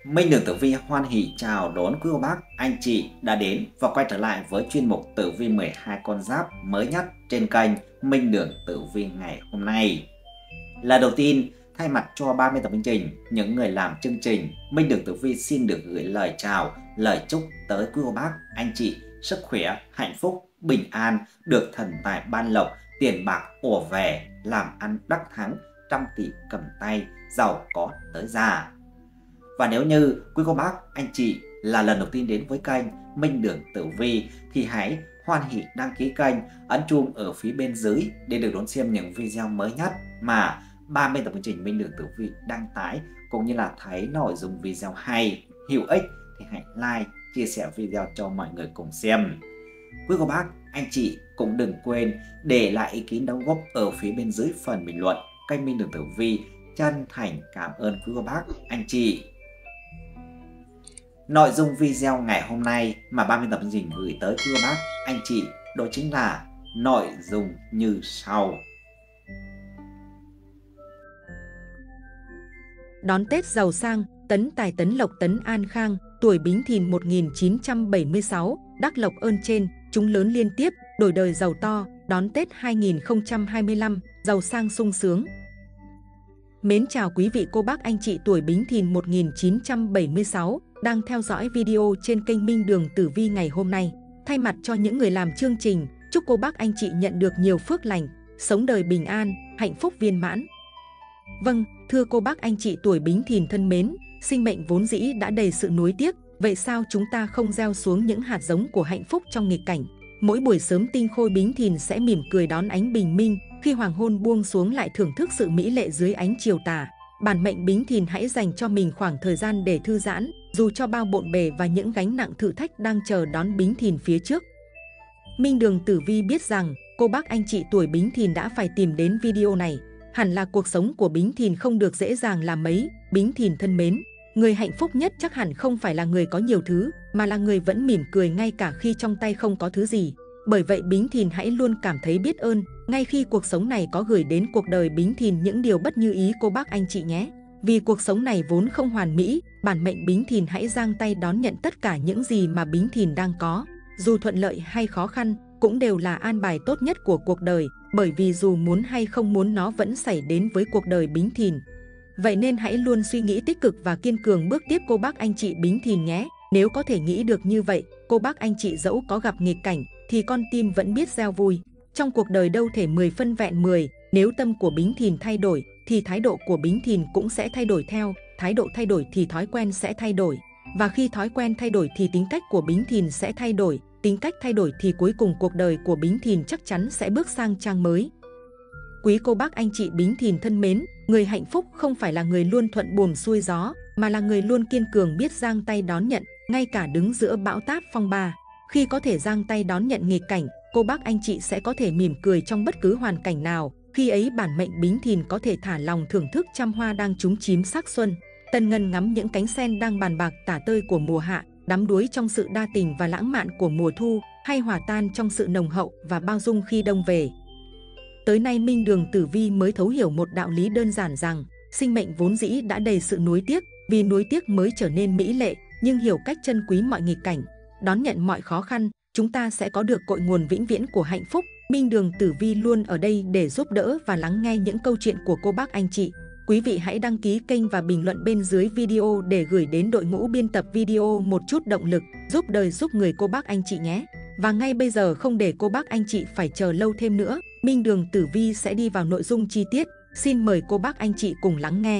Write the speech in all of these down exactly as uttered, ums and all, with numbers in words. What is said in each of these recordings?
Minh Đường Tử Vi hoan hỉ chào đón quý cô bác, anh chị đã đến và quay trở lại với chuyên mục Tử Vi mười hai con giáp mới nhất trên kênh Minh Đường Tử Vi ngày hôm nay. Là đầu tiên, thay mặt cho ba mươi tập chương trình, những người làm chương trình, Minh Đường Tử Vi xin được gửi lời chào, lời chúc tới quý cô bác, anh chị sức khỏe, hạnh phúc, bình an, được thần tài ban lộc, tiền bạc ùa về, làm ăn đắc thắng, trăm tỷ cầm tay, giàu có tới già. Và nếu như quý cô bác, anh chị là lần đầu tiên đến với kênh Minh Đường Tử Vi thì hãy hoan hỉ đăng ký kênh, ấn chuông ở phía bên dưới để được đón xem những video mới nhất mà ba mươi tập chương trình Minh Đường Tử Vi đăng tải, cũng như là thấy nội dung video hay, hữu ích thì hãy like, chia sẻ video cho mọi người cùng xem. Quý cô bác, anh chị cũng đừng quên để lại ý kiến đóng góp ở phía bên dưới phần bình luận. Kênh Minh Đường Tử Vi chân thành cảm ơn quý cô bác, anh chị. Nội dung video ngày hôm nay mà ba mươi tập chương trình gửi tới quý cô bác, anh chị đó chính là nội dung như sau. Đón Tết giàu sang, tấn tài tấn lộc tấn an khang, tuổi Bính Thìn một nghìn chín trăm bảy mươi sáu, đắc lộc ơn trên, chúng lớn liên tiếp, đổi đời giàu to, đón Tết hai nghìn không trăm hai mươi lăm, giàu sang sung sướng. Mến chào quý vị cô bác anh chị tuổi Bính Thìn một nghìn chín trăm bảy mươi sáu đang theo dõi video trên kênh Minh Đường Tử Vi ngày hôm nay. Thay mặt cho những người làm chương trình, chúc cô bác anh chị nhận được nhiều phước lành, sống đời bình an, hạnh phúc viên mãn. Vâng, thưa cô bác anh chị tuổi Bính Thìn thân mến, sinh mệnh vốn dĩ đã đầy sự nuối tiếc, vậy sao chúng ta không gieo xuống những hạt giống của hạnh phúc trong nghịch cảnh? Mỗi buổi sớm tinh khôi Bính Thìn sẽ mỉm cười đón ánh bình minh, khi hoàng hôn buông xuống lại thưởng thức sự mỹ lệ dưới ánh chiều tà. Bản mệnh Bính Thìn hãy dành cho mình khoảng thời gian để thư giãn, dù cho bao bộn bề và những gánh nặng thử thách đang chờ đón Bính Thìn phía trước. Minh Đường Tử Vi biết rằng, cô bác anh chị tuổi Bính Thìn đã phải tìm đến video này. Hẳn là cuộc sống của Bính Thìn không được dễ dàng là mấy. Bính Thìn thân mến, người hạnh phúc nhất chắc hẳn không phải là người có nhiều thứ, mà là người vẫn mỉm cười ngay cả khi trong tay không có thứ gì. Bởi vậy Bính Thìn hãy luôn cảm thấy biết ơn, ngay khi cuộc sống này có gửi đến cuộc đời Bính Thìn những điều bất như ý cô bác anh chị nhé. Vì cuộc sống này vốn không hoàn mỹ, bản mệnh Bính Thìn hãy giang tay đón nhận tất cả những gì mà Bính Thìn đang có. Dù thuận lợi hay khó khăn, cũng đều là an bài tốt nhất của cuộc đời, bởi vì dù muốn hay không muốn nó vẫn xảy đến với cuộc đời Bính Thìn. Vậy nên hãy luôn suy nghĩ tích cực và kiên cường bước tiếp cô bác anh chị Bính Thìn nhé. Nếu có thể nghĩ được như vậy, cô bác anh chị dẫu có gặp nghịch cảnh, thì con tim vẫn biết gieo vui. Trong cuộc đời đâu thể mười phân vẹn mười, nếu tâm của Bính Thìn thay đổi, thì thái độ của Bính Thìn cũng sẽ thay đổi theo, thái độ thay đổi thì thói quen sẽ thay đổi. Và khi thói quen thay đổi thì tính cách của Bính Thìn sẽ thay đổi, tính cách thay đổi thì cuối cùng cuộc đời của Bính Thìn chắc chắn sẽ bước sang trang mới. Quý cô bác anh chị Bính Thìn thân mến, người hạnh phúc không phải là người luôn thuận buồm xuôi gió, mà là người luôn kiên cường biết giang tay đón nhận, ngay cả đứng giữa bão táp phong ba. Khi có thể giang tay đón nhận nghịch cảnh, cô bác anh chị sẽ có thể mỉm cười trong bất cứ hoàn cảnh nào. Khi ấy bản mệnh Bính Thìn có thể thả lòng thưởng thức trăm hoa đang trúng chím sắc xuân, tân ngân ngắm những cánh sen đang bàn bạc tả tơi của mùa hạ, đắm đuối trong sự đa tình và lãng mạn của mùa thu, hay hòa tan trong sự nồng hậu và bao dung khi đông về. Tới nay Minh Đường Tử Vi mới thấu hiểu một đạo lý đơn giản rằng, sinh mệnh vốn dĩ đã đầy sự nuối tiếc, vì nuối tiếc mới trở nên mỹ lệ, nhưng hiểu cách trân quý mọi nghịch cảnh, đón nhận mọi khó khăn, chúng ta sẽ có được cội nguồn vĩnh viễn của hạnh phúc. Minh Đường Tử Vi luôn ở đây để giúp đỡ và lắng nghe những câu chuyện của cô bác anh chị. Quý vị hãy đăng ký kênh và bình luận bên dưới video để gửi đến đội ngũ biên tập video một chút động lực, giúp đời giúp người cô bác anh chị nhé. Và ngay bây giờ không để cô bác anh chị phải chờ lâu thêm nữa, Minh Đường Tử Vi sẽ đi vào nội dung chi tiết. Xin mời cô bác anh chị cùng lắng nghe.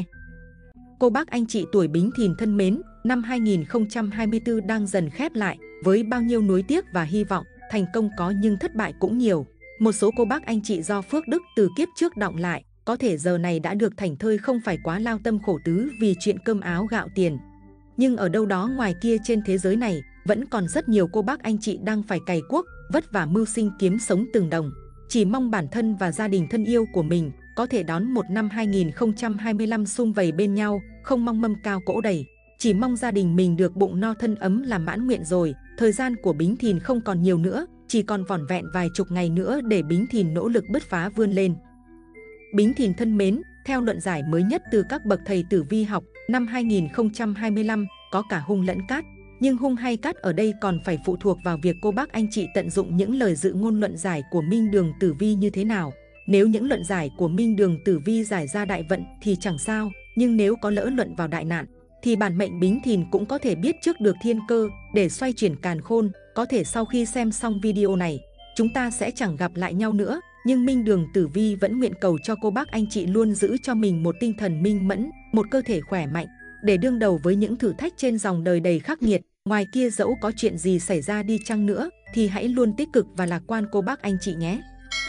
Cô bác anh chị tuổi Bính Thìn thân mến, năm hai nghìn không trăm hai mươi tư đang dần khép lại, với bao nhiêu nuối tiếc và hy vọng, thành công có nhưng thất bại cũng nhiều. Một số cô bác anh chị do phước đức từ kiếp trước đọng lại, có thể giờ này đã được thảnh thơi không phải quá lao tâm khổ tứ vì chuyện cơm áo gạo tiền. Nhưng ở đâu đó ngoài kia trên thế giới này, vẫn còn rất nhiều cô bác anh chị đang phải cày cuốc, vất vả mưu sinh kiếm sống từng đồng. Chỉ mong bản thân và gia đình thân yêu của mình có thể đón một năm hai nghìn không trăm hai mươi lăm sum vầy bên nhau, không mong mâm cao cỗ đầy. Chỉ mong gia đình mình được bụng no thân ấm là mãn nguyện rồi. Thời gian của Bính Thìn không còn nhiều nữa, chỉ còn vỏn vẹn vài chục ngày nữa để Bính Thìn nỗ lực bứt phá vươn lên. Bính Thìn thân mến, theo luận giải mới nhất từ các bậc thầy tử vi học, năm hai nghìn không trăm hai mươi lăm có cả hung lẫn cát. Nhưng hung hay cát ở đây còn phải phụ thuộc vào việc cô bác anh chị tận dụng những lời dự ngôn luận giải của Minh Đường Tử Vi như thế nào. Nếu những luận giải của Minh Đường Tử Vi giải ra đại vận thì chẳng sao, nhưng nếu có lỡ luận vào đại nạn, thì bản mệnh Bính Thìn cũng có thể biết trước được thiên cơ để xoay chuyển càn khôn. Có thể sau khi xem xong video này, chúng ta sẽ chẳng gặp lại nhau nữa, nhưng Minh Đường Tử Vi vẫn nguyện cầu cho cô bác anh chị luôn giữ cho mình một tinh thần minh mẫn, một cơ thể khỏe mạnh, để đương đầu với những thử thách trên dòng đời đầy khắc nghiệt. Ngoài kia dẫu có chuyện gì xảy ra đi chăng nữa, thì hãy luôn tích cực và lạc quan cô bác anh chị nhé.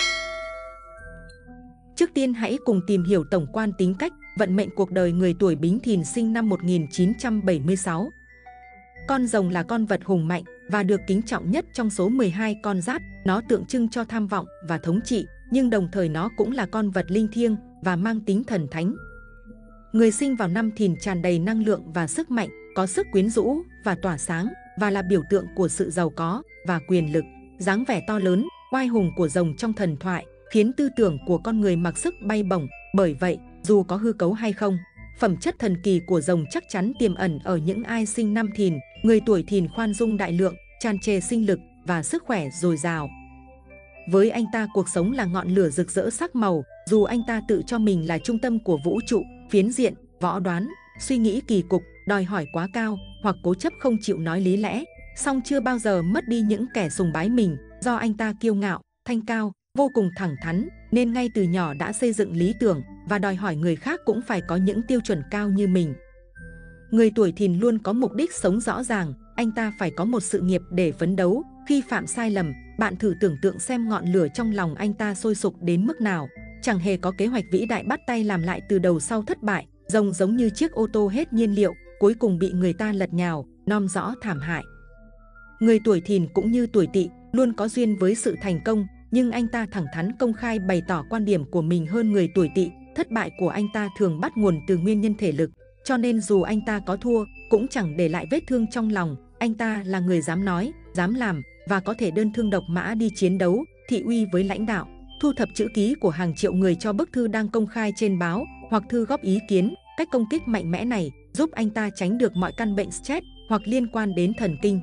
Trước tiên hãy cùng tìm hiểu tổng quan tính cách, vận mệnh cuộc đời người tuổi Bính Thìn sinh năm một nghìn chín trăm bảy mươi sáu. Con rồng là con vật hùng mạnh và được kính trọng nhất trong số mười hai con giáp. Nó tượng trưng cho tham vọng và thống trị, nhưng đồng thời nó cũng là con vật linh thiêng và mang tính thần thánh. Người sinh vào năm Thìn tràn đầy năng lượng và sức mạnh, có sức quyến rũ và tỏa sáng, và là biểu tượng của sự giàu có và quyền lực. Dáng vẻ to lớn, oai hùng của rồng trong thần thoại khiến tư tưởng của con người mặc sức bay bổng. Bởi vậy, dù có hư cấu hay không, phẩm chất thần kỳ của rồng chắc chắn tiềm ẩn ở những ai sinh năm Thìn. Người tuổi Thìn khoan dung đại lượng, tràn trề sinh lực và sức khỏe dồi dào. Với anh ta, cuộc sống là ngọn lửa rực rỡ sắc màu. Dù anh ta tự cho mình là trung tâm của vũ trụ, phiến diện, võ đoán, suy nghĩ kỳ cục, đòi hỏi quá cao hoặc cố chấp không chịu nói lý lẽ, song chưa bao giờ mất đi những kẻ sùng bái mình. Do anh ta kiêu ngạo, thanh cao, vô cùng thẳng thắn, nên ngay từ nhỏ đã xây dựng lý tưởng và đòi hỏi người khác cũng phải có những tiêu chuẩn cao như mình. Người tuổi Thìn luôn có mục đích sống rõ ràng, anh ta phải có một sự nghiệp để phấn đấu. Khi phạm sai lầm, bạn thử tưởng tượng xem ngọn lửa trong lòng anh ta sôi sục đến mức nào. Chẳng hề có kế hoạch vĩ đại bắt tay làm lại từ đầu sau thất bại. Rồng giống như chiếc ô tô hết nhiên liệu, cuối cùng bị người ta lật nhào, nom rõ thảm hại. Người tuổi Thìn cũng như tuổi Tỵ luôn có duyên với sự thành công, nhưng anh ta thẳng thắn công khai bày tỏ quan điểm của mình hơn người tuổi Tỵ. Thất bại của anh ta thường bắt nguồn từ nguyên nhân thể lực, cho nên dù anh ta có thua cũng chẳng để lại vết thương trong lòng. Anh ta là người dám nói, dám làm và có thể đơn thương độc mã đi chiến đấu, thị uy với lãnh đạo, thu thập chữ ký của hàng triệu người cho bức thư đang công khai trên báo hoặc thư góp ý kiến. Cách công kích mạnh mẽ này giúp anh ta tránh được mọi căn bệnh stress hoặc liên quan đến thần kinh.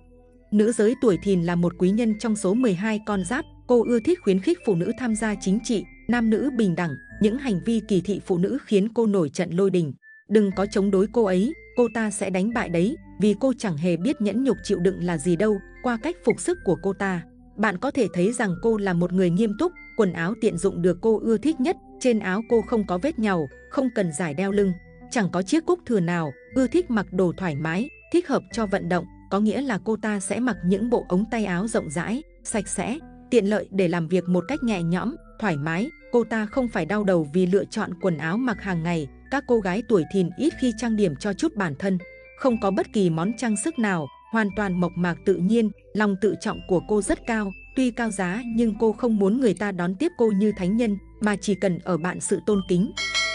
Nữ giới tuổi Thìn là một quý nhân trong số mười hai con giáp. Cô ưa thích khuyến khích phụ nữ tham gia chính trị, nam nữ bình đẳng. Những hành vi kỳ thị phụ nữ khiến cô nổi trận lôi đình. Đừng có chống đối cô ấy, cô ta sẽ đánh bại đấy, vì cô chẳng hề biết nhẫn nhục chịu đựng là gì đâu. Qua cách phục sức của cô ta, bạn có thể thấy rằng cô là một người nghiêm túc. Quần áo tiện dụng được cô ưa thích nhất. Trên áo cô không có vết nhàu, không cần giải đeo lưng, chẳng có chiếc cúc thừa nào. Ưa thích mặc đồ thoải mái, thích hợp cho vận động, có nghĩa là cô ta sẽ mặc những bộ ống tay áo rộng rãi, sạch sẽ, tiện lợi để làm việc một cách nhẹ nhõm, thoải mái. Cô ta không phải đau đầu vì lựa chọn quần áo mặc hàng ngày. Các cô gái tuổi Thìn ít khi trang điểm cho chút bản thân, không có bất kỳ món trang sức nào, hoàn toàn mộc mạc tự nhiên. Lòng tự trọng của cô rất cao, tuy cao giá nhưng cô không muốn người ta đón tiếp cô như thánh nhân, mà chỉ cần ở bạn sự tôn kính.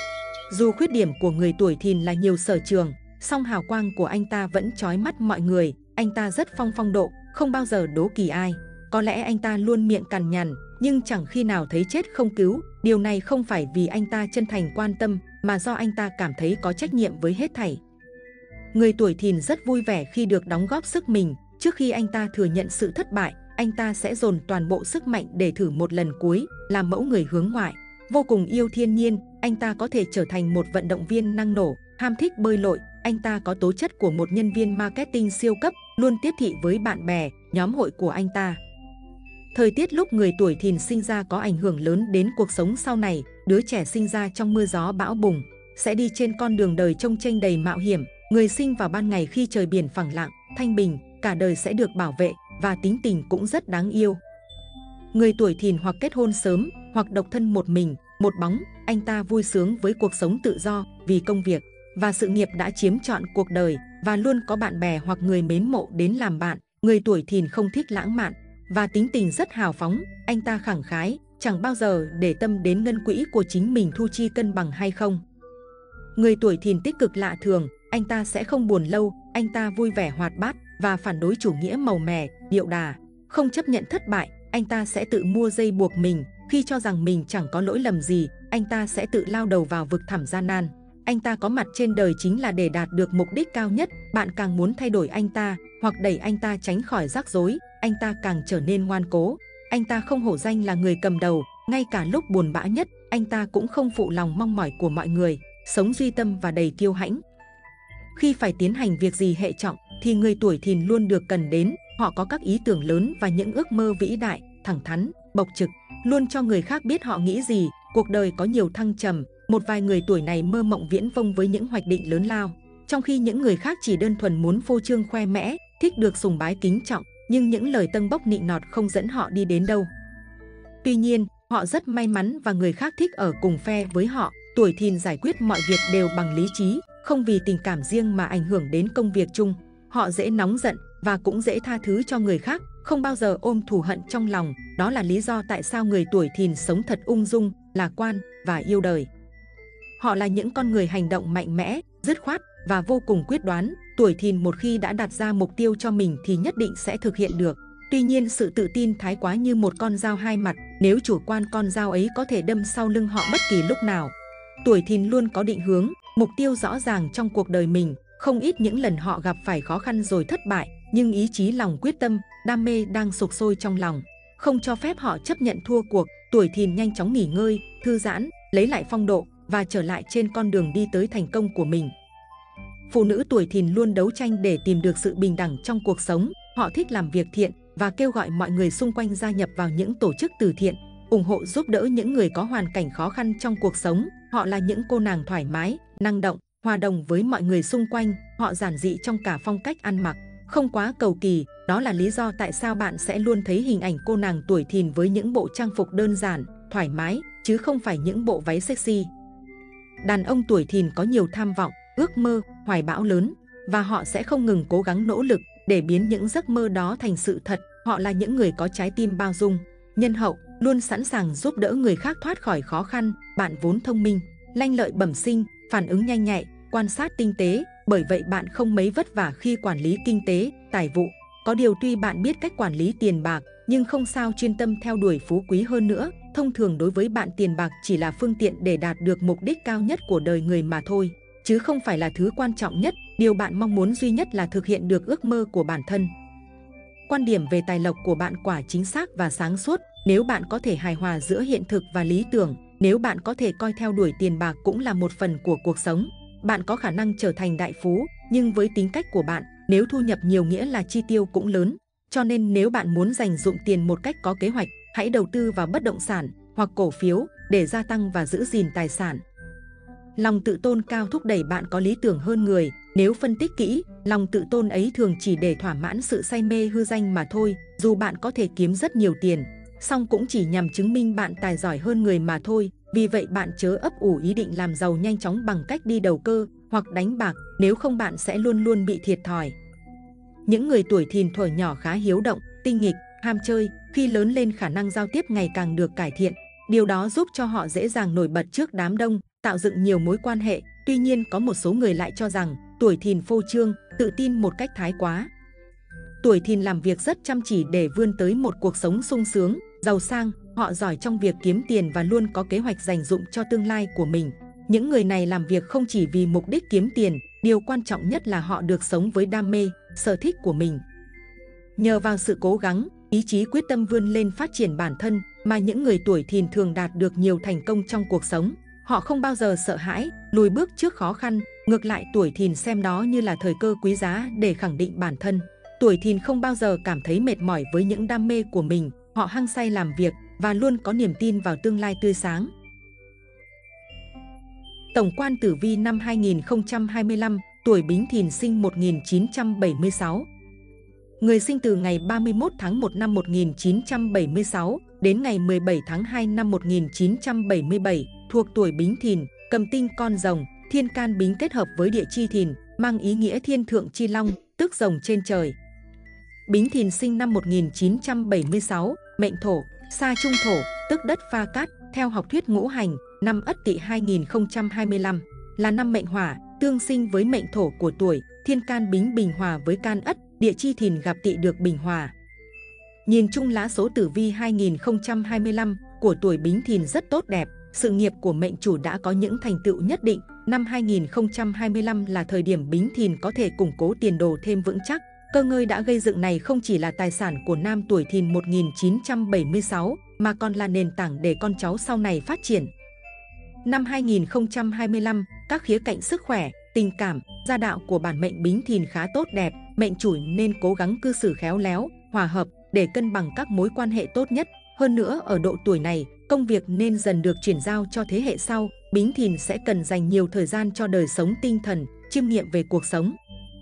Dù khuyết điểm của người tuổi Thìn là nhiều sở trường, song hào quang của anh ta vẫn chói mắt mọi người. Anh ta rất phong phong độ, không bao giờ đố kỵ ai. Có lẽ anh ta luôn miệng cằn nhằn, nhưng chẳng khi nào thấy chết không cứu. Điều này không phải vì anh ta chân thành quan tâm, mà do anh ta cảm thấy có trách nhiệm với hết thảy. Người tuổi Thìn rất vui vẻ khi được đóng góp sức mình. Trước khi anh ta thừa nhận sự thất bại, anh ta sẽ dồn toàn bộ sức mạnh để thử một lần cuối, làm mẫu người hướng ngoại. Vô cùng yêu thiên nhiên, anh ta có thể trở thành một vận động viên năng nổ, ham thích bơi lội. Anh ta có tố chất của một nhân viên marketing siêu cấp, luôn tiếp thị với bạn bè, nhóm hội của anh ta. Thời tiết lúc người tuổi Thìn sinh ra có ảnh hưởng lớn đến cuộc sống sau này. Đứa trẻ sinh ra trong mưa gió bão bùng sẽ đi trên con đường đời chông chênh đầy mạo hiểm. Người sinh vào ban ngày khi trời biển phẳng lặng, thanh bình, cả đời sẽ được bảo vệ và tính tình cũng rất đáng yêu. Người tuổi Thìn hoặc kết hôn sớm hoặc độc thân một mình, một bóng. Anh ta vui sướng với cuộc sống tự do vì công việc và sự nghiệp đã chiếm trọn cuộc đời và luôn có bạn bè hoặc người mến mộ đến làm bạn. Người tuổi Thìn không thích lãng mạn và tính tình rất hào phóng. Anh ta khẳng khái, chẳng bao giờ để tâm đến ngân quỹ của chính mình thu chi cân bằng hay không. Người tuổi Thìn tích cực lạ thường, anh ta sẽ không buồn lâu. Anh ta vui vẻ hoạt bát và phản đối chủ nghĩa màu mè, điệu đà. Không chấp nhận thất bại, anh ta sẽ tự mua dây buộc mình. Khi cho rằng mình chẳng có lỗi lầm gì, anh ta sẽ tự lao đầu vào vực thẳm gian nan. Anh ta có mặt trên đời chính là để đạt được mục đích cao nhất. Bạn càng muốn thay đổi anh ta hoặc đẩy anh ta tránh khỏi rắc rối, anh ta càng trở nên ngoan cố. Anh ta không hổ danh là người cầm đầu, ngay cả lúc buồn bã nhất, anh ta cũng không phụ lòng mong mỏi của mọi người, sống duy tâm và đầy kiêu hãnh. Khi phải tiến hành việc gì hệ trọng thì người tuổi Thìn luôn được cần đến. Họ có các ý tưởng lớn và những ước mơ vĩ đại, thẳng thắn, bộc trực, luôn cho người khác biết họ nghĩ gì. Cuộc đời có nhiều thăng trầm, một vài người tuổi này mơ mộng viễn vông với những hoạch định lớn lao, trong khi những người khác chỉ đơn thuần muốn phô trương khoe mẽ, thích được sùng bái kính trọng, nhưng những lời tâng bốc nịnh nọt không dẫn họ đi đến đâu. Tuy nhiên, họ rất may mắn và người khác thích ở cùng phe với họ. Tuổi Thìn giải quyết mọi việc đều bằng lý trí, không vì tình cảm riêng mà ảnh hưởng đến công việc chung. Họ dễ nóng giận và cũng dễ tha thứ cho người khác, không bao giờ ôm thù hận trong lòng. Đó là lý do tại sao người tuổi Thìn sống thật ung dung, lạc quan và yêu đời. Họ là những con người hành động mạnh mẽ, dứt khoát và vô cùng quyết đoán. Tuổi Thìn một khi đã đặt ra mục tiêu cho mình thì nhất định sẽ thực hiện được. Tuy nhiên, sự tự tin thái quá như một con dao hai mặt, nếu chủ quan con dao ấy có thể đâm sau lưng họ bất kỳ lúc nào. Tuổi Thìn luôn có định hướng, mục tiêu rõ ràng trong cuộc đời mình. Không ít những lần họ gặp phải khó khăn rồi thất bại, nhưng ý chí lòng quyết tâm, đam mê đang sục sôi trong lòng, không cho phép họ chấp nhận thua cuộc. Tuổi Thìn nhanh chóng nghỉ ngơi, thư giãn, lấy lại phong độ và trở lại trên con đường đi tới thành công của mình. Phụ nữ tuổi Thìn luôn đấu tranh để tìm được sự bình đẳng trong cuộc sống. Họ thích làm việc thiện và kêu gọi mọi người xung quanh gia nhập vào những tổ chức từ thiện, ủng hộ giúp đỡ những người có hoàn cảnh khó khăn trong cuộc sống. Họ là những cô nàng thoải mái, năng động, hòa đồng với mọi người xung quanh. Họ giản dị trong cả phong cách ăn mặc, không quá cầu kỳ. Đó là lý do tại sao bạn sẽ luôn thấy hình ảnh cô nàng tuổi Thìn với những bộ trang phục đơn giản, thoải mái, chứ không phải những bộ váy sexy. Đàn ông tuổi Thìn có nhiều tham vọng, ước mơ, hoài bão lớn, và họ sẽ không ngừng cố gắng nỗ lực để biến những giấc mơ đó thành sự thật. Họ là những người có trái tim bao dung, nhân hậu, luôn sẵn sàng giúp đỡ người khác thoát khỏi khó khăn. Bạn vốn thông minh, lanh lợi bẩm sinh, phản ứng nhanh nhạy, quan sát tinh tế, bởi vậy bạn không mấy vất vả khi quản lý kinh tế, tài vụ. Có điều tuy bạn biết cách quản lý tiền bạc, nhưng không sao chuyên tâm theo đuổi phú quý hơn nữa. Thông thường đối với bạn, tiền bạc chỉ là phương tiện để đạt được mục đích cao nhất của đời người mà thôi, chứ không phải là thứ quan trọng nhất. Điều bạn mong muốn duy nhất là thực hiện được ước mơ của bản thân. Quan điểm về tài lộc của bạn quả chính xác và sáng suốt. Nếu bạn có thể hài hòa giữa hiện thực và lý tưởng, nếu bạn có thể coi theo đuổi tiền bạc cũng là một phần của cuộc sống, bạn có khả năng trở thành đại phú. Nhưng với tính cách của bạn, nếu thu nhập nhiều nghĩa là chi tiêu cũng lớn. Cho nên nếu bạn muốn dành dụm tiền một cách có kế hoạch, hãy đầu tư vào bất động sản hoặc cổ phiếu để gia tăng và giữ gìn tài sản. Lòng tự tôn cao thúc đẩy bạn có lý tưởng hơn người. Nếu phân tích kỹ, lòng tự tôn ấy thường chỉ để thỏa mãn sự say mê hư danh mà thôi. Dù bạn có thể kiếm rất nhiều tiền, song cũng chỉ nhằm chứng minh bạn tài giỏi hơn người mà thôi. Vì vậy bạn chớ ấp ủ ý định làm giàu nhanh chóng bằng cách đi đầu cơ hoặc đánh bạc, nếu không bạn sẽ luôn luôn bị thiệt thòi. Những người tuổi Thìn thuở nhỏ khá hiếu động, tinh nghịch, ham chơi, khi lớn lên khả năng giao tiếp ngày càng được cải thiện. Điều đó giúp cho họ dễ dàng nổi bật trước đám đông, tạo dựng nhiều mối quan hệ. Tuy nhiên có một số người lại cho rằng tuổi Thìn phô trương, tự tin một cách thái quá. Tuổi Thìn làm việc rất chăm chỉ để vươn tới một cuộc sống sung sướng, giàu sang. Họ giỏi trong việc kiếm tiền và luôn có kế hoạch dành dụm cho tương lai của mình. Những người này làm việc không chỉ vì mục đích kiếm tiền, điều quan trọng nhất là họ được sống với đam mê, sở thích của mình. Nhờ vào sự cố gắng, ý chí quyết tâm vươn lên phát triển bản thân mà những người tuổi Thìn thường đạt được nhiều thành công trong cuộc sống. Họ không bao giờ sợ hãi, lùi bước trước khó khăn. Ngược lại, tuổi Thìn xem đó như là thời cơ quý giá để khẳng định bản thân. Tuổi Thìn không bao giờ cảm thấy mệt mỏi với những đam mê của mình. Họ hăng say làm việc và luôn có niềm tin vào tương lai tươi sáng. Tổng quan tử vi năm hai nghìn không trăm hai mươi lăm, tuổi Bính Thìn sinh một nghìn chín trăm bảy mươi sáu. Người sinh từ ngày ba mươi mốt tháng một năm một nghìn chín trăm bảy mươi sáu đến ngày mười bảy tháng hai năm một nghìn chín trăm bảy mươi bảy, thuộc tuổi Bính Thìn, cầm tinh con rồng, thiên can Bính kết hợp với địa chi Thìn, mang ý nghĩa thiên thượng chi long, tức rồng trên trời. Bính Thìn sinh năm một nghìn chín trăm bảy mươi sáu, mệnh thổ, sa trung thổ, tức đất pha cát. Theo học thuyết ngũ hành, năm Ất Tỵ hai nghìn không trăm hai mươi lăm là năm mệnh hỏa, tương sinh với mệnh thổ của tuổi. Thiên can Bính bình hòa với can Ất, địa chi Thìn gặp Tỵ được bình hòa. Nhìn chung lá số tử vi hai nghìn không trăm hai mươi lăm của tuổi Bính Thìn rất tốt đẹp. sự nghiệp của mệnh chủ đã có những thành tựu nhất định. Năm hai nghìn không trăm hai mươi lăm là thời điểm Bính Thìn có thể củng cố tiền đồ thêm vững chắc. Cơ ngơi đã gây dựng này không chỉ là tài sản của nam tuổi Thìn một nghìn chín trăm bảy mươi sáu, mà còn là nền tảng để con cháu sau này phát triển. Năm hai nghìn không trăm hai mươi lăm, các khía cạnh sức khỏe, tình cảm, gia đạo của bản mệnh Bính Thìn khá tốt đẹp. Mệnh chủ nên cố gắng cư xử khéo léo, hòa hợp để cân bằng các mối quan hệ tốt nhất. Hơn nữa ở độ tuổi này, công việc nên dần được chuyển giao cho thế hệ sau. Bính Thìn sẽ cần dành nhiều thời gian cho đời sống tinh thần, chiêm nghiệm về cuộc sống.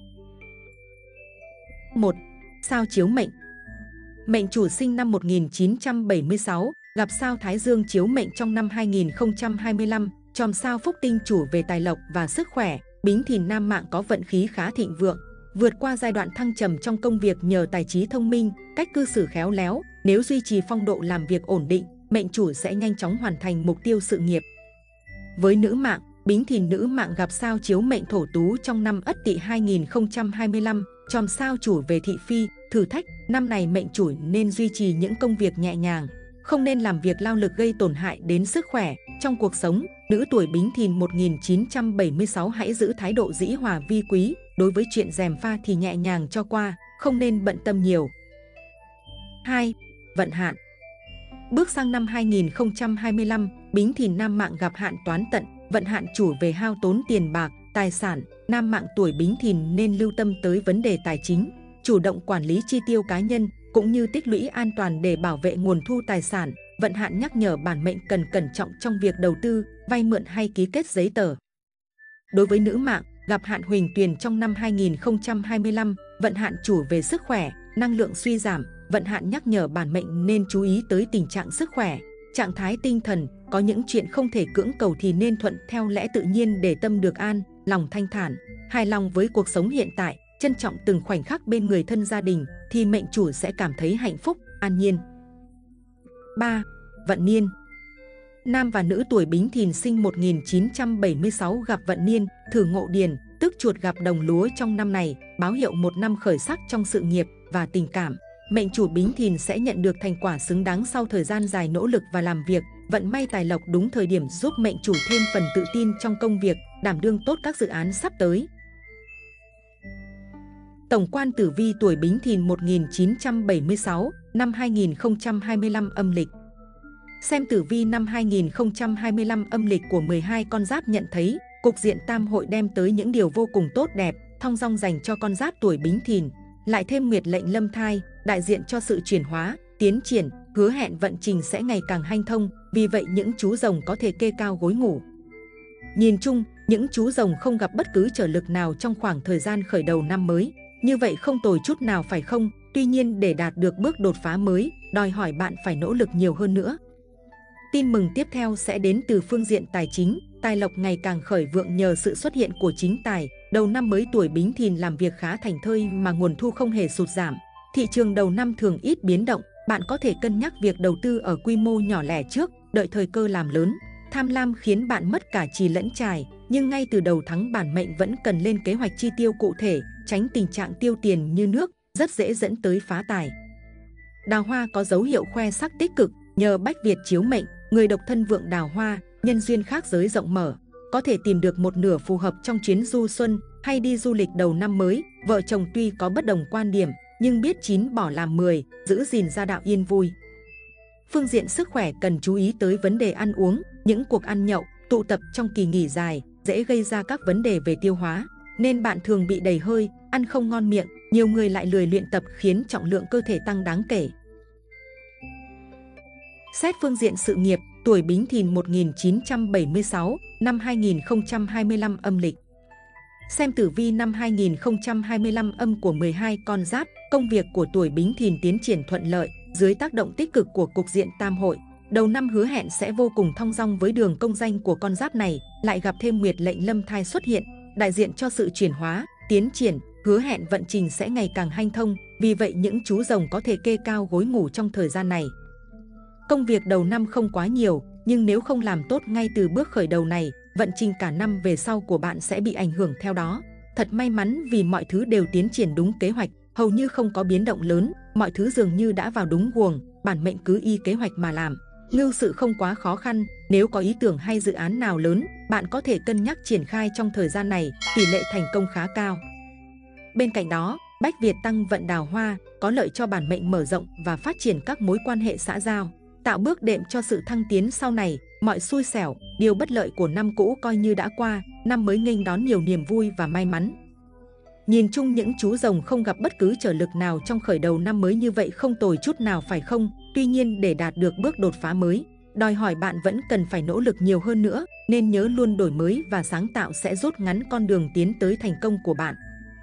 một. Sao chiếu mệnh. Mệnh chủ sinh năm một nghìn chín trăm bảy mươi sáu, gặp sao Thái Dương chiếu mệnh trong năm hai nghìn không trăm hai mươi lăm, chòm sao Phúc Tinh chủ về tài lộc và sức khỏe. Bính Thìn nam mạng có vận khí khá thịnh vượng, vượt qua giai đoạn thăng trầm trong công việc nhờ tài trí thông minh, cách cư xử khéo léo. Nếu duy trì phong độ làm việc ổn định, mệnh chủ sẽ nhanh chóng hoàn thành mục tiêu sự nghiệp. Với nữ mạng, Bính Thìn nữ mạng gặp sao chiếu mệnh Thổ Tú trong năm Ất Tỵ hai nghìn không trăm hai mươi lăm, chòm sao chủ về thị phi, thử thách. Năm này mệnh chủ nên duy trì những công việc nhẹ nhàng, không nên làm việc lao lực gây tổn hại đến sức khỏe. Trong cuộc sống, nữ tuổi Bính Thìn một nghìn chín trăm bảy mươi sáu hãy giữ thái độ dĩ hòa vi quý, đối với chuyện gièm pha thì nhẹ nhàng cho qua, không nên bận tâm nhiều. hai. Vận hạn. Bước sang năm hai nghìn không trăm hai mươi lăm, Bính Thìn nam mạng gặp hạn toán tận, vận hạn chủ về hao tốn tiền bạc, tài sản. Nam mạng tuổi Bính Thìn nên lưu tâm tới vấn đề tài chính, chủ động quản lý chi tiêu cá nhân cũng như tích lũy an toàn để bảo vệ nguồn thu tài sản. Vận hạn nhắc nhở bản mệnh cần cẩn trọng trong việc đầu tư, vay mượn hay ký kết giấy tờ. Đối với nữ mạng, gặp hạn Huỳnh Tuyền trong năm hai nghìn không trăm hai mươi lăm, vận hạn chủ về sức khỏe, năng lượng suy giảm. Vận hạn nhắc nhở bản mệnh nên chú ý tới tình trạng sức khỏe, trạng thái tinh thần. Có những chuyện không thể cưỡng cầu thì nên thuận theo lẽ tự nhiên để tâm được an, lòng thanh thản, hài lòng với cuộc sống hiện tại, trân trọng từng khoảnh khắc bên người thân gia đình thì mệnh chủ sẽ cảm thấy hạnh phúc, an nhiên. ba. Vận niên. Nam và nữ tuổi Bính Thìn sinh một nghìn chín trăm bảy mươi sáu gặp vận niên, thử ngộ điền, tức chuột gặp đồng lúa trong năm này, báo hiệu một năm khởi sắc trong sự nghiệp và tình cảm. Mệnh chủ Bính Thìn sẽ nhận được thành quả xứng đáng sau thời gian dài nỗ lực và làm việc. Vận may tài lộc đúng thời điểm giúp mệnh chủ thêm phần tự tin trong công việc, đảm đương tốt các dự án sắp tới. Tổng quan tử vi tuổi Bính Thìn một nghìn chín trăm bảy mươi sáu, năm hai nghìn không trăm hai mươi lăm âm lịch. Xem tử vi năm hai nghìn không trăm hai mươi lăm âm lịch của mười hai con giáp nhận thấy, cục diện tam hội đem tới những điều vô cùng tốt đẹp, thong dong dành cho con giáp tuổi Bính Thìn. Lại thêm nguyệt lệnh lâm thai, đại diện cho sự chuyển hóa, tiến triển, hứa hẹn vận trình sẽ ngày càng hanh thông. Vì vậy những chú rồng có thể kê cao gối ngủ. Nhìn chung, những chú rồng không gặp bất cứ trở lực nào trong khoảng thời gian khởi đầu năm mới. Như vậy không tồi chút nào phải không? Tuy nhiên để đạt được bước đột phá mới, đòi hỏi bạn phải nỗ lực nhiều hơn nữa. Tin mừng tiếp theo sẽ đến từ phương diện tài chính. Tài lộc ngày càng khởi vượng nhờ sự xuất hiện của chính tài. Đầu năm mới tuổi Bính Thìn làm việc khá thành thơi mà nguồn thu không hề sụt giảm. Thị trường đầu năm thường ít biến động. Bạn có thể cân nhắc việc đầu tư ở quy mô nhỏ lẻ trước, đợi thời cơ làm lớn. Tham lam khiến bạn mất cả trì lẫn trải, nhưng ngay từ đầu tháng bản mệnh vẫn cần lên kế hoạch chi tiêu cụ thể, tránh tình trạng tiêu tiền như nước, rất dễ dẫn tới phá tài. Đào hoa có dấu hiệu khoe sắc tích cực, nhờ bách Việt chiếu mệnh, người độc thân vượng đào hoa, nhân duyên khác giới rộng mở, có thể tìm được một nửa phù hợp trong chuyến du xuân hay đi du lịch đầu năm mới. Vợ chồng tuy có bất đồng quan điểm, nhưng biết chín bỏ làm mười, giữ gìn gia đạo yên vui. Phương diện sức khỏe cần chú ý tới vấn đề ăn uống, những cuộc ăn nhậu, tụ tập trong kỳ nghỉ dài dễ gây ra các vấn đề về tiêu hóa, nên bạn thường bị đầy hơi, ăn không ngon miệng. Nhiều người lại lười luyện tập khiến trọng lượng cơ thể tăng đáng kể. Xét phương diện sự nghiệp, tuổi Bính Thìn một nghìn chín trăm bảy mươi sáu, năm hai nghìn không trăm hai mươi lăm âm lịch. Xem tử vi năm hai nghìn không trăm hai mươi lăm âm của mười hai con giáp, công việc của tuổi Bính Thìn tiến triển thuận lợi dưới tác động tích cực của cục diện tam hội. Đầu năm hứa hẹn sẽ vô cùng thong dong với đường công danh của con giáp này, lại gặp thêm nguyệt lệnh lâm thai xuất hiện, đại diện cho sự chuyển hóa, tiến triển, hứa hẹn vận trình sẽ ngày càng hanh thông. Vì vậy những chú rồng có thể kê cao gối ngủ trong thời gian này. Công việc đầu năm không quá nhiều, nhưng nếu không làm tốt ngay từ bước khởi đầu này, vận trình cả năm về sau của bạn sẽ bị ảnh hưởng theo đó. Thật may mắn vì mọi thứ đều tiến triển đúng kế hoạch, hầu như không có biến động lớn, mọi thứ dường như đã vào đúng guồng, bản mệnh cứ y kế hoạch mà làm. Ngưu sự không quá khó khăn, nếu có ý tưởng hay dự án nào lớn, bạn có thể cân nhắc triển khai trong thời gian này, tỷ lệ thành công khá cao. Bên cạnh đó, Bách Việt tăng vận đào hoa, có lợi cho bản mệnh mở rộng và phát triển các mối quan hệ xã giao, tạo bước đệm cho sự thăng tiến sau này. Mọi xui xẻo, điều bất lợi của năm cũ coi như đã qua, năm mới nghênh đón nhiều niềm vui và may mắn. Nhìn chung những chú rồng không gặp bất cứ trở lực nào trong khởi đầu năm mới như vậy không tồi chút nào phải không? Tuy nhiên để đạt được bước đột phá mới, đòi hỏi bạn vẫn cần phải nỗ lực nhiều hơn nữa, nên nhớ luôn đổi mới và sáng tạo sẽ rút ngắn con đường tiến tới thành công của bạn.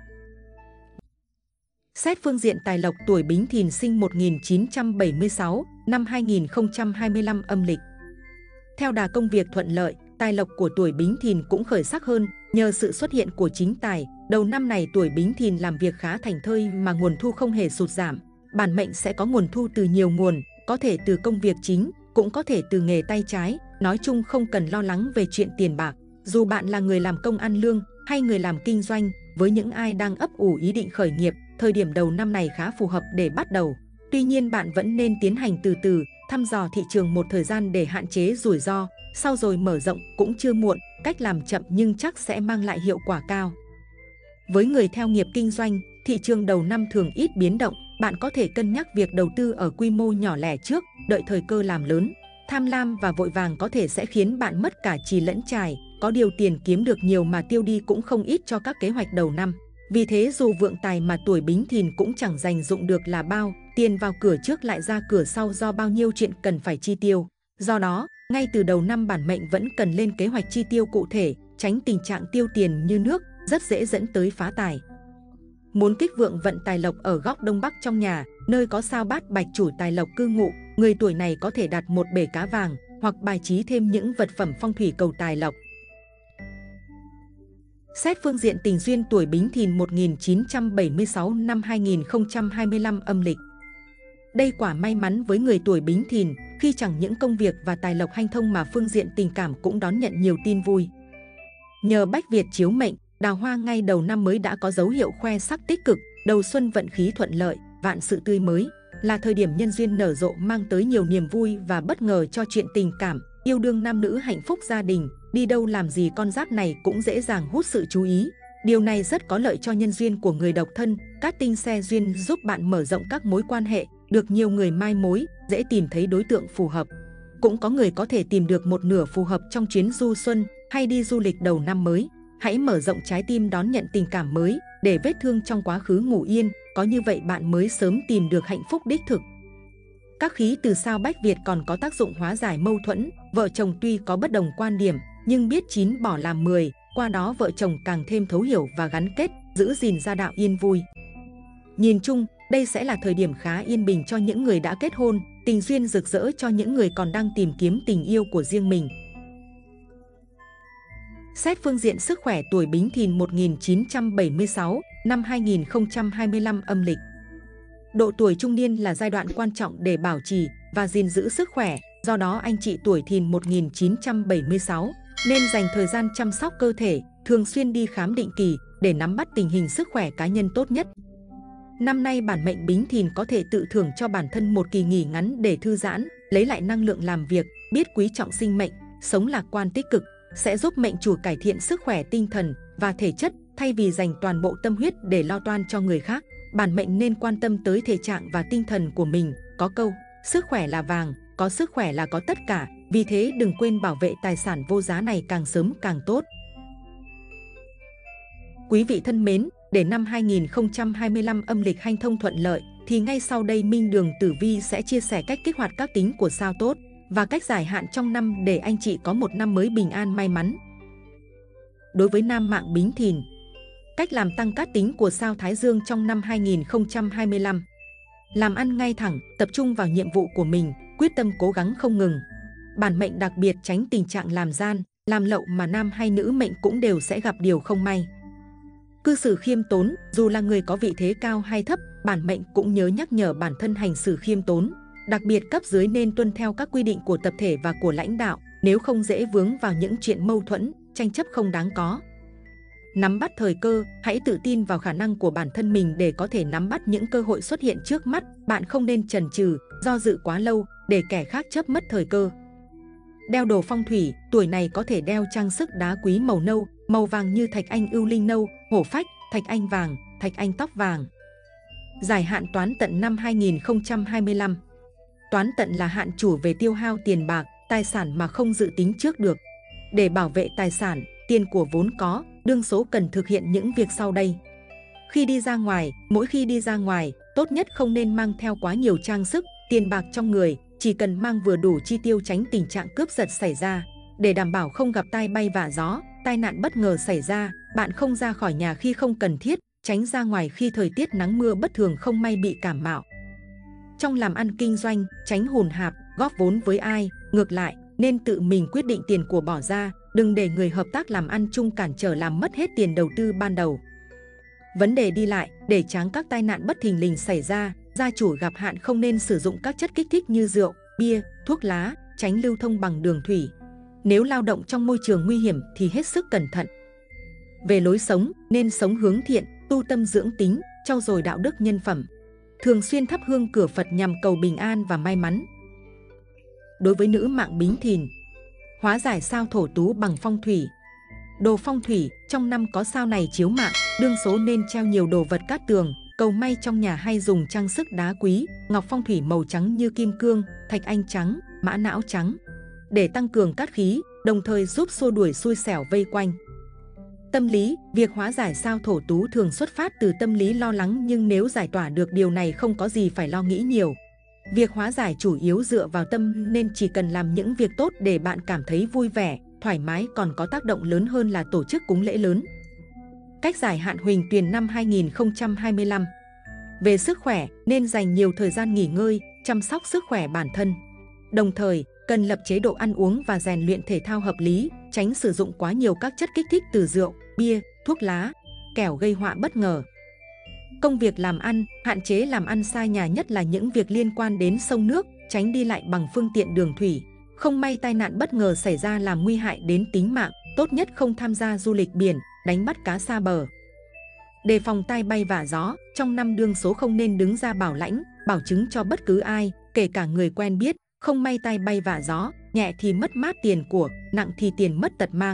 Xét phương diện tài lộc, tuổi Bính Thìn sinh một nghìn chín trăm bảy mươi sáu, năm hai nghìn không trăm hai mươi lăm âm lịch. Theo đà công việc thuận lợi, tài lộc của tuổi Bính Thìn cũng khởi sắc hơn nhờ sự xuất hiện của chính tài. Đầu năm này tuổi Bính Thìn làm việc khá thành thơi mà nguồn thu không hề sụt giảm. Bản mệnh sẽ có nguồn thu từ nhiều nguồn, có thể từ công việc chính, cũng có thể từ nghề tay trái. Nói chung không cần lo lắng về chuyện tiền bạc. Dù bạn là người làm công ăn lương hay người làm kinh doanh, với những ai đang ấp ủ ý định khởi nghiệp, thời điểm đầu năm này khá phù hợp để bắt đầu. Tuy nhiên bạn vẫn nên tiến hành từ từ, thăm dò thị trường một thời gian để hạn chế rủi ro, sau rồi mở rộng cũng chưa muộn, cách làm chậm nhưng chắc sẽ mang lại hiệu quả cao. Với người theo nghiệp kinh doanh, thị trường đầu năm thường ít biến động, bạn có thể cân nhắc việc đầu tư ở quy mô nhỏ lẻ trước, đợi thời cơ làm lớn. Tham lam và vội vàng có thể sẽ khiến bạn mất cả trì lẫn trải, có điều tiền kiếm được nhiều mà tiêu đi cũng không ít cho các kế hoạch đầu năm. Vì thế dù vượng tài mà tuổi Bính Thìn cũng chẳng dành dụng được là bao, tiền vào cửa trước lại ra cửa sau do bao nhiêu chuyện cần phải chi tiêu. Do đó, ngay từ đầu năm bản mệnh vẫn cần lên kế hoạch chi tiêu cụ thể, tránh tình trạng tiêu tiền như nước, rất dễ dẫn tới phá tài. Muốn kích vượng vận tài lộc ở góc đông bắc trong nhà, nơi có sao bát bạch chủ tài lộc cư ngụ, người tuổi này có thể đặt một bể cá vàng hoặc bài trí thêm những vật phẩm phong thủy cầu tài lộc. Xét phương diện tình duyên, tuổi Bính Thìn một nghìn chín trăm bảy mươi sáu, năm hai nghìn không trăm hai mươi lăm âm lịch. Đây quả may mắn với người tuổi Bính Thìn, khi chẳng những công việc và tài lộc hanh thông mà phương diện tình cảm cũng đón nhận nhiều tin vui. Nhờ Bách Việt chiếu mệnh, đào hoa ngay đầu năm mới đã có dấu hiệu khoe sắc tích cực, đầu xuân vận khí thuận lợi, vạn sự tươi mới, là thời điểm nhân duyên nở rộ mang tới nhiều niềm vui và bất ngờ cho chuyện tình cảm, yêu đương nam nữ, hạnh phúc gia đình. Đi đâu làm gì con giáp này cũng dễ dàng hút sự chú ý. Điều này rất có lợi cho nhân duyên của người độc thân. Cát tinh xe duyên giúp bạn mở rộng các mối quan hệ, được nhiều người mai mối, dễ tìm thấy đối tượng phù hợp. Cũng có người có thể tìm được một nửa phù hợp trong chuyến du xuân hay đi du lịch đầu năm mới. Hãy mở rộng trái tim đón nhận tình cảm mới, để vết thương trong quá khứ ngủ yên, có như vậy bạn mới sớm tìm được hạnh phúc đích thực. Các khí từ sao Bách Việt còn có tác dụng hóa giải mâu thuẫn, vợ chồng tuy có bất đồng quan điểm, nhưng biết chín bỏ làm mười, qua đó vợ chồng càng thêm thấu hiểu và gắn kết, giữ gìn gia đạo yên vui. Nhìn chung, đây sẽ là thời điểm khá yên bình cho những người đã kết hôn, tình duyên rực rỡ cho những người còn đang tìm kiếm tình yêu của riêng mình. Xét phương diện sức khỏe, tuổi Bính Thìn một nghìn chín trăm bảy mươi sáu, năm hai nghìn không trăm hai mươi lăm âm lịch. Độ tuổi trung niên là giai đoạn quan trọng để bảo trì và gìn giữ sức khỏe, do đó anh chị tuổi Thìn một nghìn chín trăm bảy mươi sáu nên dành thời gian chăm sóc cơ thể, thường xuyên đi khám định kỳ để nắm bắt tình hình sức khỏe cá nhân tốt nhất. Năm nay bản mệnh Bính Thìn có thể tự thưởng cho bản thân một kỳ nghỉ ngắn để thư giãn, lấy lại năng lượng làm việc, biết quý trọng sinh mệnh, sống lạc quan tích cực, sẽ giúp mệnh chủ cải thiện sức khỏe tinh thần và thể chất. Thay vì dành toàn bộ tâm huyết để lo toan cho người khác, bản mệnh nên quan tâm tới thể trạng và tinh thần của mình. Có câu, sức khỏe là vàng, có sức khỏe là có tất cả, vì thế đừng quên bảo vệ tài sản vô giá này càng sớm càng tốt. Quý vị thân mến, để năm hai nghìn không trăm hai mươi lăm âm lịch hanh thông thuận lợi, thì ngay sau đây Minh Đường Tử Vi sẽ chia sẻ cách kích hoạt các tính của sao tốt và cách giải hạn trong năm để anh chị có một năm mới bình an may mắn. Đối với nam mạng Bính Thìn, cách làm tăng cát tính của sao Thái Dương trong năm hai nghìn không trăm hai mươi lăm. Làm ăn ngay thẳng, tập trung vào nhiệm vụ của mình, quyết tâm cố gắng không ngừng. Bản mệnh đặc biệt tránh tình trạng làm gian, làm lậu mà nam hay nữ mệnh cũng đều sẽ gặp điều không may. Cư xử khiêm tốn, dù là người có vị thế cao hay thấp, bản mệnh cũng nhớ nhắc nhở bản thân hành xử khiêm tốn. Đặc biệt cấp dưới nên tuân theo các quy định của tập thể và của lãnh đạo, nếu không dễ vướng vào những chuyện mâu thuẫn, tranh chấp không đáng có. Nắm bắt thời cơ, hãy tự tin vào khả năng của bản thân mình để có thể nắm bắt những cơ hội xuất hiện trước mắt. Bạn không nên chần chừ, do dự quá lâu để kẻ khác chớp mất thời cơ. Đeo đồ phong thủy, tuổi này có thể đeo trang sức đá quý màu nâu, màu vàng như thạch anh ưu linh nâu, hổ phách, thạch anh vàng, thạch anh tóc vàng. Giải hạn toán tận năm hai nghìn không trăm hai mươi lăm. Toán tận là hạn chủ về tiêu hao tiền bạc, tài sản mà không dự tính trước được. Để bảo vệ tài sản, tiền của vốn có, đương số cần thực hiện những việc sau đây. Khi đi ra ngoài, mỗi khi đi ra ngoài, tốt nhất không nên mang theo quá nhiều trang sức, tiền bạc trong người, chỉ cần mang vừa đủ chi tiêu tránh tình trạng cướp giật xảy ra. Để đảm bảo không gặp tai bay vạ gió, tai nạn bất ngờ xảy ra, bạn không ra khỏi nhà khi không cần thiết, tránh ra ngoài khi thời tiết nắng mưa bất thường không may bị cảm mạo. Trong làm ăn kinh doanh, tránh hùn hạp, góp vốn với ai, ngược lại, nên tự mình quyết định tiền của bỏ ra, đừng để người hợp tác làm ăn chung cản trở làm mất hết tiền đầu tư ban đầu. Vấn đề đi lại, để tránh các tai nạn bất thình lình xảy ra, gia chủ gặp hạn không nên sử dụng các chất kích thích như rượu, bia, thuốc lá, tránh lưu thông bằng đường thủy. Nếu lao động trong môi trường nguy hiểm thì hết sức cẩn thận. Về lối sống, nên sống hướng thiện, tu tâm dưỡng tính, trau dồi đạo đức nhân phẩm. Thường xuyên thắp hương cửa Phật nhằm cầu bình an và may mắn. Đối với nữ mạng Bính Thìn, hóa giải sao thổ tú bằng phong thủy. Đồ phong thủy, trong năm có sao này chiếu mạng, đương số nên treo nhiều đồ vật cát tường, cầu may trong nhà hay dùng trang sức đá quý, ngọc phong thủy màu trắng như kim cương, thạch anh trắng, mã não trắng. Để tăng cường cát khí, đồng thời giúp xua đuổi xui xẻo vây quanh. Tâm lý, việc hóa giải sao thổ tú thường xuất phát từ tâm lý lo lắng, nhưng nếu giải tỏa được điều này không có gì phải lo nghĩ nhiều. Việc hóa giải chủ yếu dựa vào tâm nên chỉ cần làm những việc tốt để bạn cảm thấy vui vẻ, thoải mái, còn có tác động lớn hơn là tổ chức cúng lễ lớn. Cách giải hạn Huỳnh Tuyền năm hai nghìn không trăm hai mươi lăm. Về sức khỏe, nên dành nhiều thời gian nghỉ ngơi, chăm sóc sức khỏe bản thân. Đồng thời, cần lập chế độ ăn uống và rèn luyện thể thao hợp lý, tránh sử dụng quá nhiều các chất kích thích từ rượu, bia, thuốc lá, kẻo gây họa bất ngờ. Công việc làm ăn, hạn chế làm ăn xa nhà, nhất là những việc liên quan đến sông nước, tránh đi lại bằng phương tiện đường thủy. Không may tai nạn bất ngờ xảy ra làm nguy hại đến tính mạng, tốt nhất không tham gia du lịch biển, đánh bắt cá xa bờ. Đề phòng tai bay vạ gió, trong năm đương số không nên đứng ra bảo lãnh, bảo chứng cho bất cứ ai, kể cả người quen biết. Không may tai bay vạ gió, nhẹ thì mất mát tiền của, nặng thì tiền mất tật mang.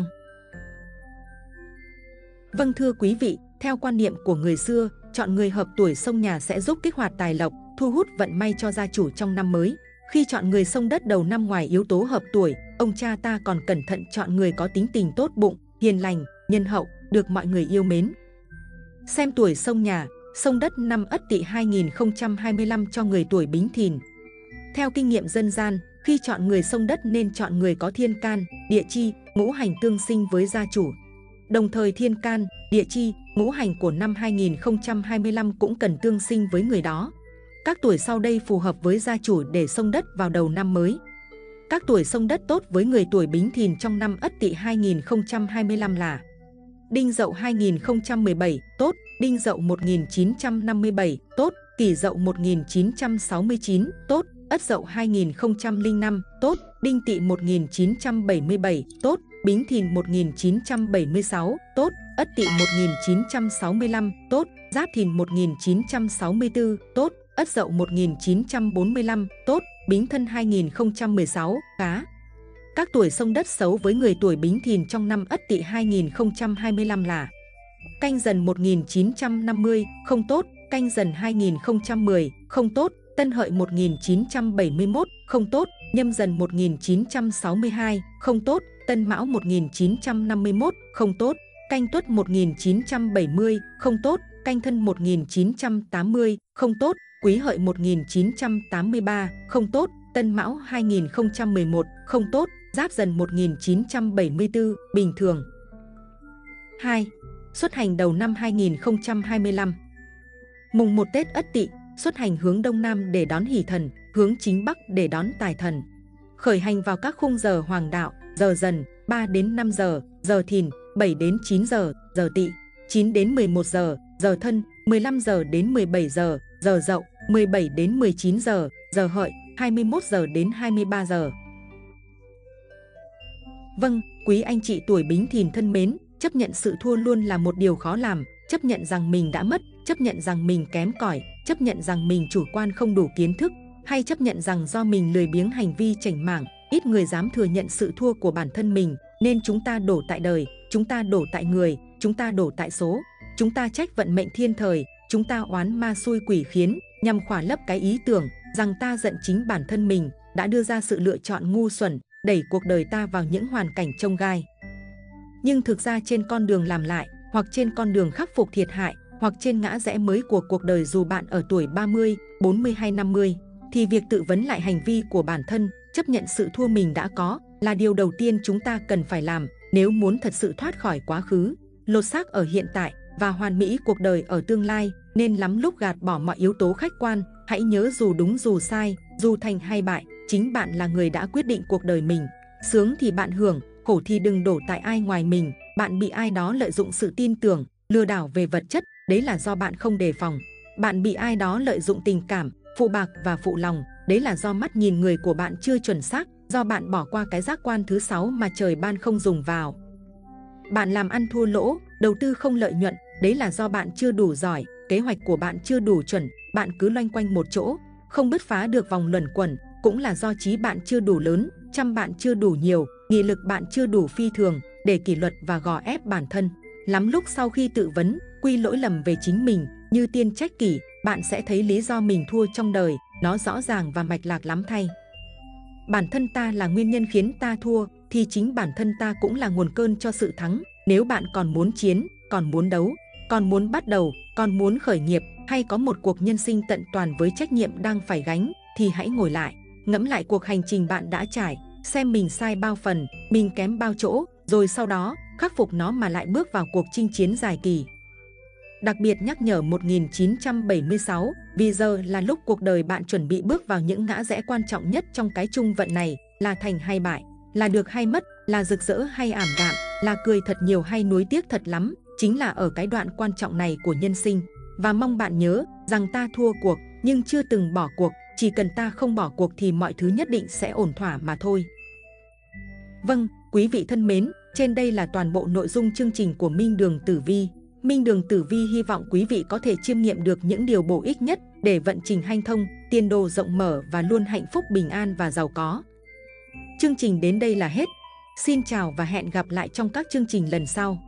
Vâng thưa quý vị, theo quan niệm của người xưa, chọn người hợp tuổi xông nhà sẽ giúp kích hoạt tài lộc, thu hút vận may cho gia chủ trong năm mới. Khi chọn người xông đất đầu năm, ngoài yếu tố hợp tuổi, ông cha ta còn cẩn thận chọn người có tính tình tốt bụng, hiền lành, nhân hậu, được mọi người yêu mến. Xem tuổi xông nhà, xông đất năm Ất Tỵ hai nghìn không trăm hai mươi lăm cho người tuổi Bính Thìn. Theo kinh nghiệm dân gian, khi chọn người xông đất nên chọn người có thiên can, địa chi, ngũ hành tương sinh với gia chủ. Đồng thời thiên can, địa chi, ngũ hành của năm hai nghìn không trăm hai mươi lăm cũng cần tương sinh với người đó. Các tuổi sau đây phù hợp với gia chủ để xông đất vào đầu năm mới. Các tuổi xông đất tốt với người tuổi Bính Thìn trong năm Ất Tỵ hai nghìn không trăm hai mươi lăm là: Đinh Dậu hai nghìn không trăm mười bảy, tốt; Đinh Dậu một nghìn chín trăm năm mươi bảy, tốt; Kỷ Dậu một nghìn chín trăm sáu mươi chín, tốt; Ất Dậu hai nghìn không trăm lẻ năm, tốt; Đinh Tỵ một nghìn chín trăm bảy mươi bảy, tốt; Bính Thìn một nghìn chín trăm bảy mươi sáu, tốt; Ất Tỵ một nghìn chín trăm sáu mươi lăm, tốt; Giáp Thìn một nghìn chín trăm sáu mươi tư, tốt; Ất Dậu một nghìn chín trăm bốn mươi lăm, tốt; Bính Thân hai nghìn không trăm mười sáu, khá. Các tuổi xông đất xấu với người tuổi Bính Thìn trong năm Ất Tỵ hai nghìn không trăm hai mươi lăm là: Canh Dần một nghìn chín trăm năm mươi, không tốt; Canh Dần hai nghìn không trăm mười, không tốt; Tân Hợi một nghìn chín trăm bảy mươi mốt, không tốt; Nhâm Dần một nghìn chín trăm sáu mươi hai, không tốt; Tân Mão một nghìn chín trăm năm mươi mốt, không tốt; Canh Tuất một nghìn chín trăm bảy mươi, không tốt; Canh Thân một nghìn chín trăm tám mươi, không tốt; Quý Hợi một nghìn chín trăm tám mươi ba, không tốt; Tân Mão hai nghìn không trăm mười một, không tốt; Giáp Dần một nghìn chín trăm bảy mươi tư, bình thường. hai. Xuất hành đầu năm hai nghìn không trăm hai mươi lăm. Mùng một Tết Ất Tỵ, xuất hành hướng Đông Nam để đón Hỷ Thần, hướng chính Bắc để đón Tài Thần. Khởi hành vào các khung giờ hoàng đạo: giờ Dần ba đến năm giờ, giờ Thìn bảy đến chín giờ, giờ Tỵ chín đến mười một giờ, giờ Thân mười lăm giờ đến mười bảy giờ, giờ Dậu mười bảy đến mười chín giờ, giờ Hợi hai mươi mốt giờ đến hai mươi ba giờ. Vâng, quý anh chị tuổi Bính Thìn thân mến, chấp nhận sự thua luôn là một điều khó làm, chấp nhận rằng mình đã mất, chấp nhận rằng mình kém cỏi, chấp nhận rằng mình chủ quan không đủ kiến thức, hay chấp nhận rằng do mình lười biếng hành vi chểnh mảng. Ít người dám thừa nhận sự thua của bản thân mình, nên chúng ta đổ tại đời, chúng ta đổ tại người, chúng ta đổ tại số, chúng ta trách vận mệnh thiên thời, chúng ta oán ma xui quỷ khiến, nhằm khỏa lấp cái ý tưởng rằng ta giận chính bản thân mình đã đưa ra sự lựa chọn ngu xuẩn, đẩy cuộc đời ta vào những hoàn cảnh chông gai. Nhưng thực ra trên con đường làm lại, hoặc trên con đường khắc phục thiệt hại, hoặc trên ngã rẽ mới của cuộc đời, dù bạn ở tuổi ba mươi, bốn mươi hay năm mươi, thì việc tự vấn lại hành vi của bản thân, chấp nhận sự thua mình đã có, là điều đầu tiên chúng ta cần phải làm nếu muốn thật sự thoát khỏi quá khứ, lột xác ở hiện tại và hoàn mỹ cuộc đời ở tương lai. Nên lắm lúc gạt bỏ mọi yếu tố khách quan. Hãy nhớ, dù đúng dù sai, dù thành hay bại, chính bạn là người đã quyết định cuộc đời mình. Sướng thì bạn hưởng, khổ thì đừng đổ tại ai ngoài mình. Bạn bị ai đó lợi dụng sự tin tưởng, lừa đảo về vật chất, đấy là do bạn không đề phòng. Bạn bị ai đó lợi dụng tình cảm, phụ bạc và phụ lòng, đấy là do mắt nhìn người của bạn chưa chuẩn xác, do bạn bỏ qua cái giác quan thứ sáu mà trời ban không dùng vào. Bạn làm ăn thua lỗ, đầu tư không lợi nhuận, đấy là do bạn chưa đủ giỏi, kế hoạch của bạn chưa đủ chuẩn, bạn cứ loanh quanh một chỗ, không bứt phá được vòng luẩn quẩn, cũng là do trí bạn chưa đủ lớn, chăm bạn chưa đủ nhiều, nghị lực bạn chưa đủ phi thường để kỷ luật và gò ép bản thân. Lắm lúc sau khi tự vấn, quy lỗi lầm về chính mình, như tiên trách kỷ, bạn sẽ thấy lý do mình thua trong đời, nó rõ ràng và mạch lạc lắm thay. Bản thân ta là nguyên nhân khiến ta thua, thì chính bản thân ta cũng là nguồn cơn cho sự thắng. Nếu bạn còn muốn chiến, còn muốn đấu, còn muốn bắt đầu, còn muốn khởi nghiệp, hay có một cuộc nhân sinh tận toàn với trách nhiệm đang phải gánh, thì hãy ngồi lại, ngẫm lại cuộc hành trình bạn đã trải, xem mình sai bao phần, mình kém bao chỗ, rồi sau đó khắc phục nó mà lại bước vào cuộc chinh chiến dài kỳ. Đặc biệt nhắc nhở một nghìn chín trăm bảy mươi sáu, vì giờ là lúc cuộc đời bạn chuẩn bị bước vào những ngã rẽ quan trọng nhất trong cái chung vận này, là thành hay bại, là được hay mất, là rực rỡ hay ảm đạm, là cười thật nhiều hay nuối tiếc thật lắm, chính là ở cái đoạn quan trọng này của nhân sinh. Và mong bạn nhớ rằng ta thua cuộc nhưng chưa từng bỏ cuộc, chỉ cần ta không bỏ cuộc thì mọi thứ nhất định sẽ ổn thỏa mà thôi. Vâng, quý vị thân mến, trên đây là toàn bộ nội dung chương trình của Minh Đường Tử Vi. Minh Đường Tử Vi hy vọng quý vị có thể chiêm nghiệm được những điều bổ ích nhất để vận trình hanh thông, tiền đồ rộng mở và luôn hạnh phúc, bình an và giàu có. Chương trình đến đây là hết. Xin chào và hẹn gặp lại trong các chương trình lần sau.